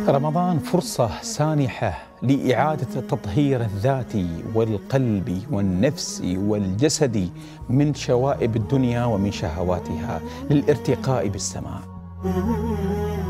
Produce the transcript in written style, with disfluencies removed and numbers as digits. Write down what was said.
رمضان فرصة سانحة لإعادة التطهير الذاتي والقلبي والنفسي والجسدي من شوائب الدنيا ومن شهواتها، للارتقاء بالسماء.